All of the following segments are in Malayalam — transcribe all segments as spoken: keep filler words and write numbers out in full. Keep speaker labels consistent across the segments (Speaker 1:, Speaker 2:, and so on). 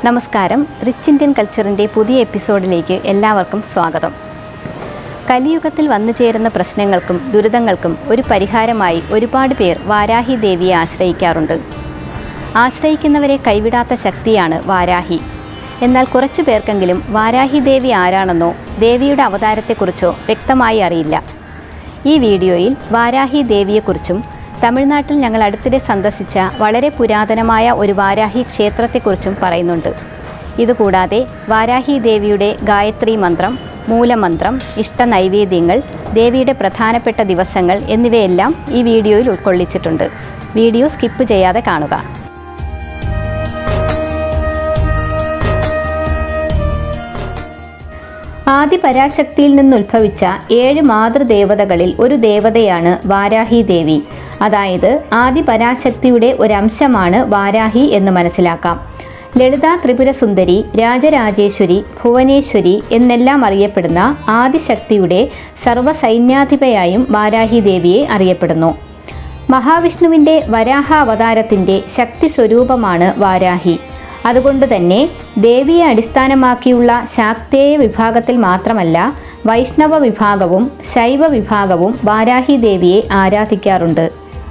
Speaker 1: നമസ്കാരം. റിച്ച് ഇന്ത്യൻ കൾച്ചറിൻ്റെ പുതിയ എപ്പിസോഡിലേക്ക് എല്ലാവർക്കും സ്വാഗതം. കലിയുഗത്തിൽ വന്നു ചേരുന്ന പ്രശ്നങ്ങൾക്കും ദുരിതങ്ങൾക്കും ഒരു പരിഹാരമായി ഒരുപാട് പേർ വാരാഹി ദേവിയെ ആശ്രയിക്കാറുണ്ട്. ആശ്രയിക്കുന്നവരെ കൈവിടാത്ത ശക്തിയാണ് വാരാഹി. എന്നാൽ കുറച്ചു പേർക്കെങ്കിലും വാരാഹി ദേവി ആരാണെന്നോ ദേവിയുടെ അവതാരത്തെക്കുറിച്ചോ വ്യക്തമായി അറിയില്ല. ഈ വീഡിയോയിൽ വാരാഹി ദേവിയെക്കുറിച്ചും തമിഴ്നാട്ടിൽ ഞങ്ങൾ അടുത്തിടെ സന്ദർശിച്ച വളരെ പുരാതനമായ ഒരു വാരാഹി ക്ഷേത്രത്തെക്കുറിച്ചും പറയുന്നുണ്ട്. ഇതുകൂടാതെ വാരാഹി ദേവിയുടെ ഗായത്രി മന്ത്രം, മൂലമന്ത്രം, ഇഷ്ട നൈവേദ്യങ്ങൾ, ദേവിയുടെ പ്രധാനപ്പെട്ട ദിവസങ്ങൾ എന്നിവയെല്ലാം ഈ വീഡിയോയിൽ ഉൾക്കൊള്ളിച്ചിട്ടുണ്ട്. വീഡിയോ സ്കിപ്പ് ചെയ്യാതെ കാണുക. ആദി പരാശക്തിയിൽ നിന്നുത്ഭവിച്ച ഏഴ് മാതൃദേവതകളിൽ ഒരു ദേവതയാണ് വാരാഹി ദേവി. അതായത് ആദി പരാശക്തിയുടെ ഒരംശമാണ് വാരാഹി എന്ന് മനസ്സിലാക്കാം. ലളിതാ ത്രിപുര സുന്ദരി, രാജരാജേശ്വരി, ഭുവനേശ്വരി എന്നെല്ലാം അറിയപ്പെടുന്ന ആദിശക്തിയുടെ സർവ്വസൈന്യാധിപയായും വാരാഹി ദേവിയെ അറിയപ്പെടുന്നു. മഹാവിഷ്ണുവിൻ്റെ വരാഹ അവതാരത്തിൻ്റെ ശക്തി സ്വരൂപമാണ് വാരാഹി. അതുകൊണ്ട് തന്നെ ദേവിയെ അടിസ്ഥാനമാക്കിയുള്ള ശാക്തേയ വിഭാഗത്തിൽ മാത്രമല്ല വൈഷ്ണവ വിഭാഗവും ശൈവ വിഭാഗവും വാരാഹി ദേവിയെ ആരാധിക്കാറുണ്ട്.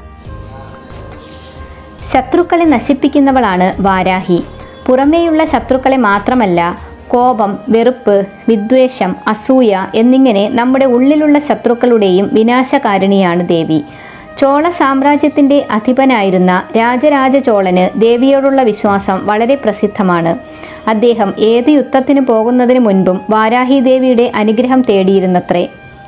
Speaker 1: ശത്രുക്കളെ നശിപ്പിക്കുന്നവളാണ് വാരാഹി. പുറമേയുള്ള ശത്രുക്കളെ മാത്രമല്ല, കോപം, വെറുപ്പ്, വിദ്വേഷം, അസൂയ എന്നിങ്ങനെ നമ്മുടെ ഉള്ളിലുള്ള ശത്രുക്കളുടെയും വിനാശകാരിണിയാണ് ദേവി. ചോള സാമ്രാജ്യത്തിൻ്റെ അധിപനായിരുന്ന രാജരാജ ചോളന് ദേവിയോടുള്ള വിശ്വാസം വളരെ പ്രസിദ്ധമാണ്. അദ്ദേഹം ഏത് യുദ്ധത്തിന് പോകുന്നതിന് മുൻപും വാരാഹി ദേവിയുടെ അനുഗ്രഹം തേടിയിരുന്നത്രേ.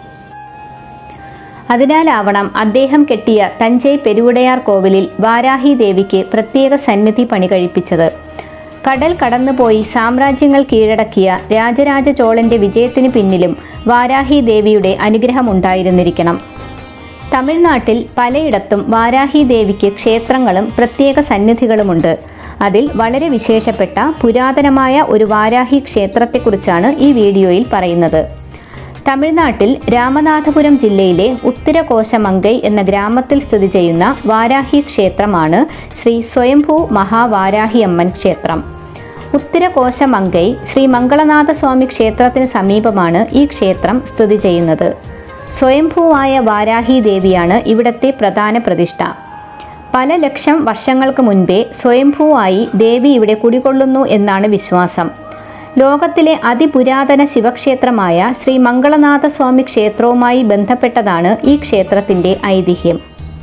Speaker 1: അതിനാലാവണം അദ്ദേഹം കെട്ടിയ തഞ്ചൈ പെരുവുടയാർ കോവിലിൽ വാരാഹി ദേവിക്ക് പ്രത്യേക സന്നിധി പണി കഴിപ്പിച്ചത്. കടൽ കടന്നുപോയി സാമ്രാജ്യങ്ങൾ കീഴടക്കിയ രാജരാജ ചോളന്റെ വിജയത്തിന് പിന്നിലും വാരാഹി ദേവിയുടെ അനുഗ്രഹം ഉണ്ടായിരുന്നിരിക്കണം. തമിഴ്നാട്ടിൽ പലയിടത്തും വാരാഹി ദേവിക്ക് ക്ഷേത്രങ്ങളും പ്രത്യേക സന്നിധികളുമുണ്ട്. അതിൽ വളരെ വിശേഷപ്പെട്ട പുരാതനമായ ഒരു വാരാഹി ക്ഷേത്രത്തെക്കുറിച്ചാണ് ഈ വീഡിയോയിൽ പറയുന്നത്. തമിഴ്നാട്ടിൽ രാമനാഥപുരം ജില്ലയിലെ ഉത്തരകോശമംഗൈ എന്ന ഗ്രാമത്തിൽ സ്ഥിതി ചെയ്യുന്ന വാരാഹി ക്ഷേത്രമാണ് ശ്രീ സ്വയംഭൂ മഹാവാരാഹി അമ്മൻ ക്ഷേത്രം. ഉത്തരകോശമംഗൈ ശ്രീ മംഗളനാഥസ്വാമി ക്ഷേത്രത്തിന് സമീപമാണ് ഈ ക്ഷേത്രം സ്ഥിതി ചെയ്യുന്നത്. സ്വയംഭൂവായ വാരാഹി ദേവിയാണ് ഇവിടത്തെ പ്രധാന പ്രതിഷ്ഠ. പല ലക്ഷം വർഷങ്ങൾക്ക് മുൻപേ സ്വയംഭൂവായി ദേവി ഇവിടെ കുടികൊള്ളുന്നു എന്നാണ് വിശ്വാസം. ലോകത്തിലെ അതിപുരാതന ശിവക്ഷേത്രമായ ശ്രീ മംഗളനാഥസ്വാമി ക്ഷേത്രവുമായി ബന്ധപ്പെട്ടതാണ് ഈ ക്ഷേത്രത്തിൻ്റെ ഐതിഹ്യം.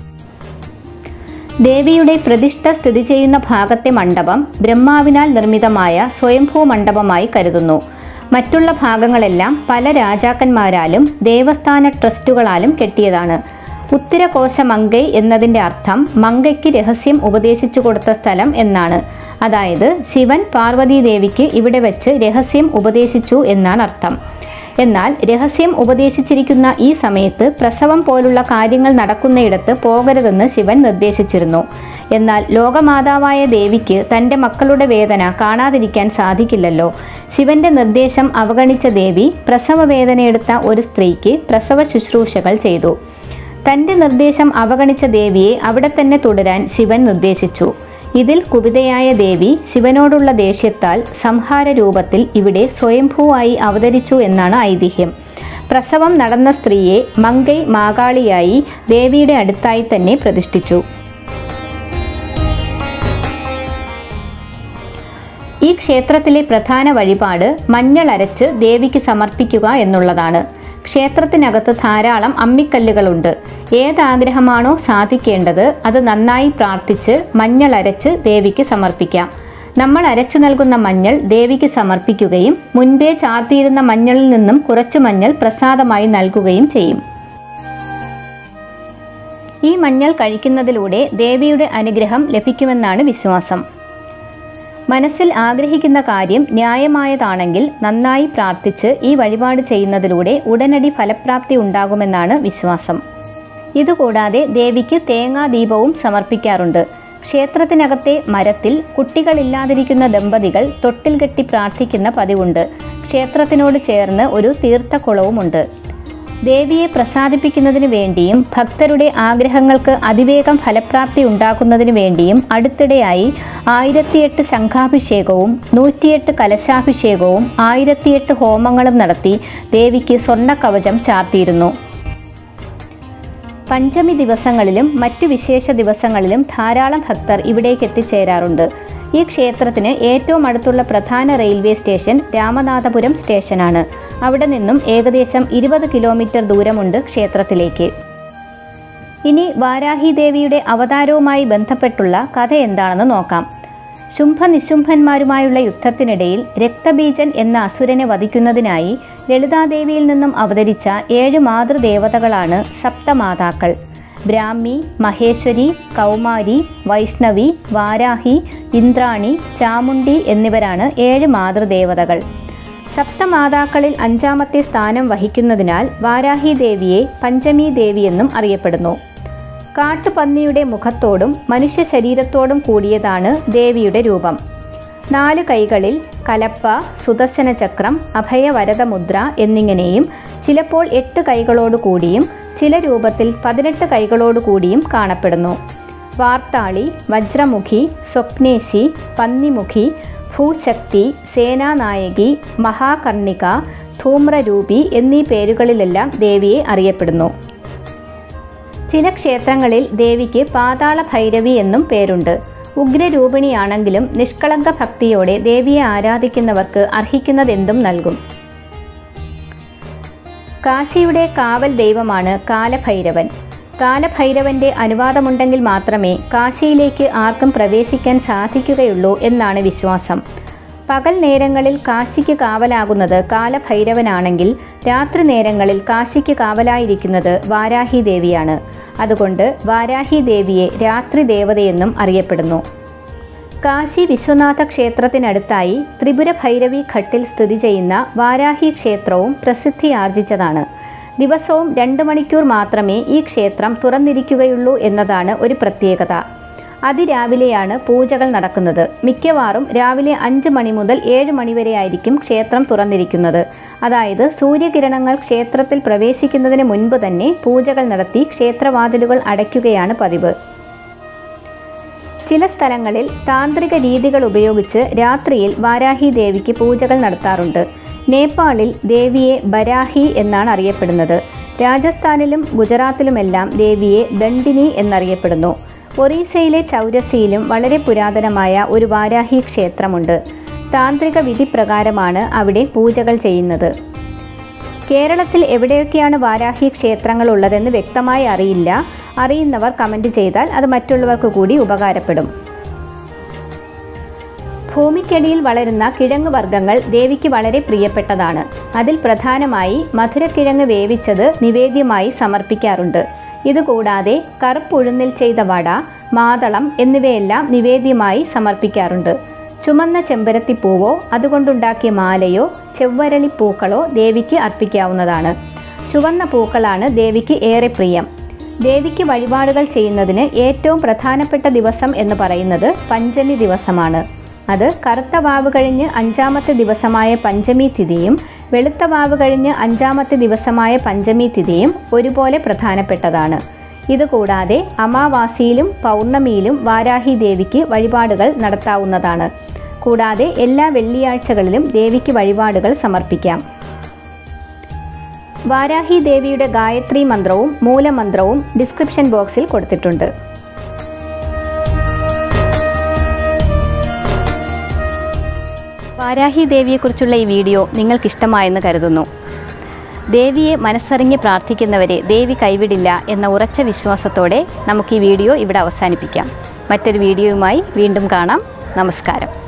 Speaker 1: ദേവിയുടെ പ്രതിഷ്ഠ സ്ഥിതി ചെയ്യുന്ന ഭാഗത്തെ മണ്ഡപം ബ്രഹ്മാവിനാൽ നിർമ്മിതമായ സ്വയംഭൂ മണ്ഡപമായി കരുതുന്നു. മറ്റുള്ള ഭാഗങ്ങളെല്ലാം പല രാജാക്കന്മാരാലും ദേവസ്ഥാന ട്രസ്റ്റുകളാലും കെട്ടിയതാണ്. ഉത്തരകോശമംഗൈ എന്നതിൻ്റെ അർത്ഥം മംഗയ്ക്ക് രഹസ്യം ഉപദേശിച്ചു കൊടുത്ത സ്ഥലം എന്നാണ്. അതായത് ശിവൻ പാർവതി ദേവിക്ക് ഇവിടെ വെച്ച് രഹസ്യം ഉപദേശിച്ചു എന്നാണ് അർത്ഥം. എന്നാൽ രഹസ്യം ഉപദേശിച്ചിരിക്കുന്ന ഈ സമയത്ത് പ്രസവം പോലുള്ള കാര്യങ്ങൾ നടക്കുന്നയിടത്ത് പോകരുതെന്ന് ശിവൻ നിർദ്ദേശിച്ചിരുന്നു. എന്നാൽ ലോകമാതാവായ ദേവിക്ക് തൻ്റെ മക്കളുടെ വേദന കാണാതിരിക്കാൻ സാധിക്കില്ലല്ലോ. ശിവന്റെ നിർദ്ദേശം അവഗണിച്ച ദേവി പ്രസവ വേദനയെടുത്ത ഒരു സ്ത്രീക്ക് പ്രസവ ശുശ്രൂഷകൾ ചെയ്തു. തൻ്റെ നിർദ്ദേശം അവഗണിച്ച ദേവിയെ അവിടെ തന്നെ തുടരാൻ ശിവൻ നിർദ്ദേശിച്ചു. ഇതിൽ കുപിതയായ ദേവി ശിവനോടുള്ള ദേഷ്യത്താൽ സംഹാര രൂപത്തിൽ ഇവിടെ സ്വയംഭൂവായി അവതരിച്ചു എന്നാണ് ഐതിഹ്യം. പ്രസവം നടന്ന സ്ത്രീയെ മംഗൈ മാകാളിയായി ദേവിയുടെ അടുത്തായി തന്നെ പ്രതിഷ്ഠിച്ചു. ഈ ക്ഷേത്രത്തിലെ പ്രധാന വഴിപാട് മഞ്ഞൾ അരച്ച് ദേവിക്ക് സമർപ്പിക്കുക എന്നുള്ളതാണ്. ക്ഷേത്രത്തിനകത്ത് ധാരാളം അമ്മിക്കല്ലുകളുണ്ട്. ഏതാഗ്രഹമാണോ സാധിക്കേണ്ടത് അത് നന്നായി പ്രാർത്ഥിച്ച് മഞ്ഞൾ അരച്ച് ദേവിക്ക് സമർപ്പിക്കാം. നമ്മൾ അരച്ചു നൽകുന്ന മഞ്ഞൾ ദേവിക്ക് സമർപ്പിക്കുകയും മുൻപേ ചാർത്തിയിരുന്ന മഞ്ഞളിൽ നിന്നും കുറച്ചു മഞ്ഞൾ പ്രസാദമായി നൽകുകയും ചെയ്യും. ഈ മഞ്ഞൾ കഴിക്കുന്നതിലൂടെ ദേവിയുടെ അനുഗ്രഹം ലഭിക്കുമെന്നാണ് വിശ്വാസം. മനസ്സിൽ ആഗ്രഹിക്കുന്ന കാര്യം ന്യായമായതാണെങ്കിൽ നന്നായി പ്രാർത്ഥിച്ച് ഈ വഴിപാട് ചെയ്യുന്നതിലൂടെ ഉടനടി ഫലപ്രാപ്തി ഉണ്ടാകുമെന്നാണ് വിശ്വാസം. ഇതുകൂടാതെ ദേവിക്ക് തേങ്ങാദീപവും സമർപ്പിക്കാറുണ്ട്. ക്ഷേത്രത്തിനകത്തെ മരത്തിൽ കുട്ടികളില്ലാതിരിക്കുന്ന ദമ്പതികൾ തൊട്ടിൽ കെട്ടി പ്രാർത്ഥിക്കുന്ന പതിവുണ്ട്. ക്ഷേത്രത്തിനോട് ചേർന്ന് ഒരു തീർത്ഥക്കുളവുമുണ്ട്. ദേവിയെ പ്രസാദിപ്പിക്കുന്നതിനു വേണ്ടിയും ഭക്തരുടെ ആഗ്രഹങ്ങൾക്ക് അതിവേഗം ഫലപ്രാപ്തി ഉണ്ടാക്കുന്നതിനു വേണ്ടിയും അടുത്തിടെയായി ആയിരത്തിയെട്ട് ശംഖാഭിഷേകവും നൂറ്റിയെട്ട് കലശാഭിഷേകവും ആയിരത്തിയെട്ട് ഹോമങ്ങളും നടത്തി ദേവിക്ക് സ്വർണ്ണകവചം ചാർത്തിയിരുന്നു. പഞ്ചമി ദിവസങ്ങളിലും മറ്റു വിശേഷ ദിവസങ്ങളിലും ധാരാളം ഭക്തർ ഇവിടേക്ക് എത്തിച്ചേരാറുണ്ട്. ഈ ക്ഷേത്രത്തിന് ഏറ്റവും അടുത്തുള്ള പ്രധാന റെയിൽവേ സ്റ്റേഷൻ രാമനാഥപുരം സ്റ്റേഷനാണ്. അവിടെ നിന്നും ഏകദേശം ഇരുപത് കിലോമീറ്റർ ദൂരമുണ്ട് ക്ഷേത്രത്തിലേക്ക്. ഇനി വാരാഹി ദേവിയുടെ അവതാരവുമായി ബന്ധപ്പെട്ടുള്ള കഥ എന്താണെന്ന് നോക്കാം. ശുംഭ നിശുംഭന്മാരുമായുള്ള യുദ്ധത്തിനിടയിൽ രക്തബീജൻ എന്ന അസുരനെ വധിക്കുന്നതിനായി ലളിതാദേവിയിൽ നിന്നും അവതരിച്ച ഏഴ് മാതൃദേവതകളാണ് സപ്തമാതാക്കൾ. ബ്രാഹ്മി, മഹേശ്വരി, കൗമാരി, വൈഷ്ണവി, വാരാഹി, ഇന്ദ്രാണി, ചാമുണ്ഡി എന്നിവരാണ് ഏഴ് മാതൃദേവതകൾ. സപ്തമാതാക്കളിൽ അഞ്ചാമത്തെ സ്ഥാനം വഹിക്കുന്നതിനാൽ വാരാഹി ദേവിയെ പഞ്ചമി ദേവിയെന്നും അറിയപ്പെടുന്നു. കാട്ടുപന്നിയുടെ മുഖത്തോടും മനുഷ്യ ശരീരത്തോടും കൂടിയതാണ് ദേവിയുടെ രൂപം. നാല് കൈകളിൽ കലപ്പ, സുദർശന ചക്രം, അഭയവരദമുദ്ര എന്നിങ്ങനെയും ചിലപ്പോൾ എട്ട് കൈകളോടു കൂടിയും ചില രൂപത്തിൽ പതിനെട്ട് കൈകളോടു കൂടിയും കാണപ്പെടുന്നു. വാർത്താളി, വജ്രമുഖി, സ്വപ്നേശി, പന്നിമുഖി, ഭൂശക്തി, സേനാനായകി, മഹാകർണിക, ധൂമ്രരൂപി എന്നീ പേരുകളിലെല്ലാം ദേവിയെ അറിയപ്പെടുന്നു. ചില ക്ഷേത്രങ്ങളിൽ ദേവിക്ക് പാതാള ഭൈരവി എന്നും പേരുണ്ട്. ഉഗ്രരൂപിണിയാണെങ്കിലും നിഷ്കളങ്ക ഭക്തിയോടെ ദേവിയെ ആരാധിക്കുന്നവർക്ക് അർഹിക്കുന്നതെന്തും നൽകും. കാശിയുടെ കാവൽ ദൈവമാണ് കാലഭൈരവൻ. കാലഭൈരവന്റെ അനുവാദമുണ്ടെങ്കിൽ മാത്രമേ കാശിയിലേക്ക് ആർക്കും പ്രവേശിക്കാൻ സാധിക്കുകയുള്ളൂ എന്നാണ് വിശ്വാസം. പകൽ നേരങ്ങളിൽ കാശിക്ക് കാവലാകുന്നത് കാലഭൈരവനാണെങ്കിൽ രാത്രി നേരങ്ങളിൽ കാശിക്ക് കാവലായിരിക്കുന്നത് വാരാഹി ദേവിയാണ്. അതുകൊണ്ട് വാരാഹി ദേവിയെ രാത്രി ദേവതയെന്നും അറിയപ്പെടുന്നു. കാശി വിശ്വനാഥ ക്ഷേത്രത്തിനടുത്തായി ത്രിപുര ഭൈരവി ഘട്ടിൽ സ്ഥിതി ചെയ്യുന്ന വാരാഹി ക്ഷേത്രവും പ്രസിദ്ധിയാർജിച്ചതാണ്. ദിവസവും രണ്ട് മണിക്കൂർ മാത്രമേ ഈ ക്ഷേത്രം തുറന്നിരിക്കുകയുള്ളൂ എന്നതാണ് ഒരു പ്രത്യേകത. അതിരാവിലെയാണ് പൂജകൾ നടക്കുന്നത്. മിക്കവാറും രാവിലെ അഞ്ച് മണി മുതൽ ഏഴ് മണി വരെ ആയിരിക്കും ക്ഷേത്രം തുറന്നിരിക്കുന്നത്. അതായത് സൂര്യകിരണങ്ങൾ ക്ഷേത്രത്തിൽ പ്രവേശിക്കുന്നതിന് മുൻപ് തന്നെ പൂജകൾ നടത്തി ക്ഷേത്രവാതിലുകൾ അടയ്ക്കുകയാണ് പതിവ്. ചില സ്ഥലങ്ങളിൽ താന്ത്രിക രീതികൾ ഉപയോഗിച്ച് രാത്രിയിൽ വാരാഹി ദേവിക്ക് പൂജകൾ നടത്താറുണ്ട്. നേപ്പാളിൽ ദേവിയെ ബരാഹി എന്നാണ് അറിയപ്പെടുന്നത്. രാജസ്ഥാനിലും ഗുജറാത്തിലുമെല്ലാം ദേവിയെ ദണ്ഡിനി എന്നറിയപ്പെടുന്നു. ഒറീസയിലെ ചൗരസിയിലും വളരെ പുരാതനമായ ഒരു വാരാഹി ക്ഷേത്രമുണ്ട്. താന്ത്രിക വിധി പ്രകാരമാണ് അവിടെ പൂജകൾ ചെയ്യുന്നത്. കേരളത്തിൽ എവിടെയൊക്കെയാണ് വാരാഹി ക്ഷേത്രങ്ങൾ ഉള്ളതെന്ന് വ്യക്തമായി അറിയില്ല. അറിയുന്നവർ കമൻറ്റ് ചെയ്താൽ അത് മറ്റുള്ളവർക്ക് കൂടി ഉപകാരപ്പെടും. ഭൂമിക്കടിയിൽ വളരുന്ന കിഴങ്ങ് വർഗ്ഗങ്ങൾ ദേവിക്ക് വളരെ പ്രിയപ്പെട്ടതാണ്. അതിൽ പ്രധാനമായി മധുരക്കിഴങ്ങ് വേവിച്ചത് നിവേദ്യമായി സമർപ്പിക്കാറുണ്ട്. ഇതുകൂടാതെ കറുപ്പുഴുന്നിൽ ചെയ്ത വട, മാതളം എന്നിവയെല്ലാം നിവേദ്യമായി സമർപ്പിക്കാറുണ്ട്. ചുമന്ന ചെമ്പരത്തിപ്പൂവോ അതുകൊണ്ടുണ്ടാക്കിയ മാലയോ ചെവ്വരളി പൂക്കളോ ദേവിക്ക് അർപ്പിക്കാവുന്നതാണ്. ചുവന്ന പൂക്കളാണ് ദേവിക്ക് ഏറെ പ്രിയം. ദേവിക്ക് വഴിപാടുകൾ ചെയ്യുന്നതിന് ഏറ്റവും പ്രധാനപ്പെട്ട ദിവസം എന്ന് പറയുന്നത് പഞ്ചമി ദിവസമാണ്. അത് കറുത്ത വാവ് കഴിഞ്ഞ് അഞ്ചാമത്തെ ദിവസമായ പഞ്ചമി തിഥിയും വെളുത്ത വാവ് കഴിഞ്ഞ് അഞ്ചാമത്തെ ദിവസമായ പഞ്ചമി തിഥിയും ഒരുപോലെ പ്രധാനപ്പെട്ടതാണ്. ഇതുകൂടാതെ അമാവാസിയിലും പൗർണമിയിലും വാരാഹി ദേവിക്ക് വഴിപാടുകൾ നടത്താവുന്നതാണ്. കൂടാതെ എല്ലാ വെള്ളിയാഴ്ചകളിലും ദേവിക്ക് വഴിപാടുകൾ സമർപ്പിക്കാം. വാരാഹി ദേവിയുടെ ഗായത്രി മന്ത്രവും മൂലമന്ത്രവും ഡിസ്ക്രിപ്ഷൻ ബോക്സിൽ കൊടുത്തിട്ടുണ്ട്. വാരാഹി ദേവിയെക്കുറിച്ചുള്ള ഈ വീഡിയോ നിങ്ങൾക്കിഷ്ടമായെന്ന് കരുതുന്നു. ദേവിയെ മനസ്സറിഞ്ഞ് പ്രാർത്ഥിക്കുന്നവരെ ദേവി കൈവിടില്ല എന്ന ഉറച്ച വിശ്വാസത്തോടെ നമുക്ക് ഈ വീഡിയോ ഇവിടെ അവസാനിപ്പിക്കാം. മറ്റൊരു വീഡിയോയുമായി വീണ്ടും കാണാം. നമസ്കാരം.